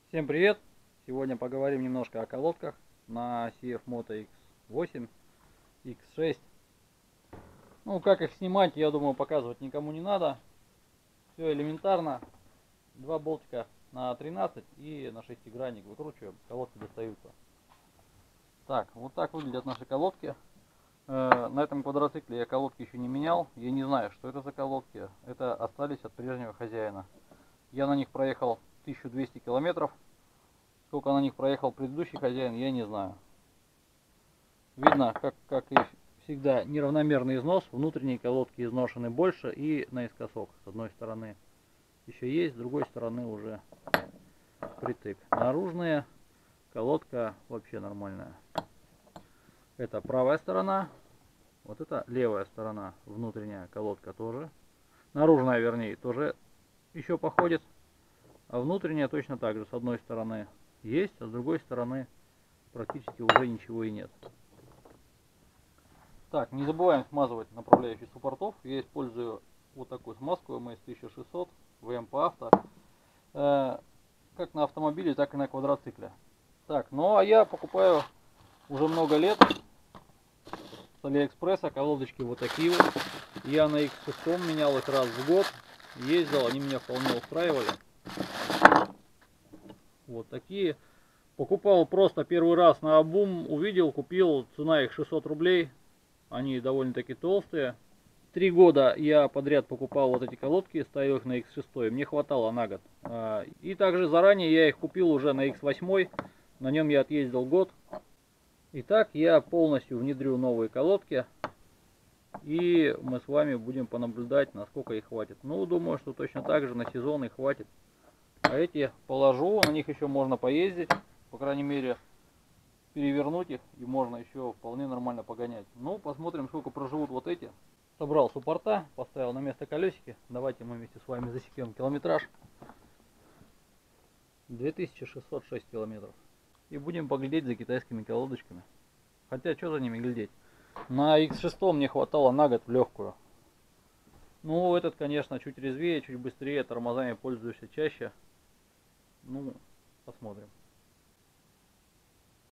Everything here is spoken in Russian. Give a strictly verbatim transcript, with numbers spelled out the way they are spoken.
Всем привет! Сегодня поговорим немножко о колодках на си эф Moto икс восемь, икс шесть. Ну, как их снимать, я думаю, показывать никому не надо. Все элементарно. Два болтика на тринадцать и на шестигранник выкручиваем, колодки достаются. Так, вот так выглядят наши колодки. Э, на этом квадроцикле я колодки еще не менял. Я не знаю, что это за колодки. Это остались от прежнего хозяина. Я на них проехал тысячу двести километров. Сколько на них проехал предыдущий хозяин, я не знаю. Видно, как, как и всегда, неравномерный износ. Внутренние колодки изношены больше и наискосок. С одной стороны еще есть, с другой стороны уже притык. Наружная колодка вообще нормальная. Это правая сторона. Вот это левая сторона, внутренняя колодка тоже. Наружная, вернее, тоже еще походит. А внутренняя точно так же. С одной стороны есть, а с другой стороны практически уже ничего и нет. Так, не забываем смазывать направляющие суппортов. Я использую вот такую смазку эм эс тысяча шестьсот вэ эм по авто. Э, как на автомобиле, так и на квадроцикле. Так, ну а я покупаю уже много лет с Алиэкспресса колодочки вот такие вот. Я на икс шесть менял их раз в год. Ездил, они меня вполне устраивали. Вот такие. Покупал просто первый раз на обум, увидел, купил, цена их шестьсот рублей. Они довольно-таки толстые. Три года я подряд покупал вот эти колодки, ставил их на икс шесть. Мне хватало на год. И также заранее я их купил уже на икс восемь. На нем я отъездил год. Итак, я полностью внедрю новые колодки. И мы с вами будем понаблюдать, насколько их хватит. Ну, думаю, что точно так же на сезон их хватит. А эти положу, на них еще можно поездить. По крайней мере, перевернуть их и можно еще вполне нормально погонять. Ну, посмотрим, сколько проживут вот эти. Собрал суппорта, поставил на место колесики. Давайте мы вместе с вами засекем километраж. две тысячи шестьсот шесть километров. И будем поглядеть за китайскими колодочками. Хотя, что за ними глядеть? На икс шесть мне хватало на год в легкую. Ну, этот, конечно, чуть резвее, чуть быстрее, тормозами пользуешься чаще. Ну, посмотрим.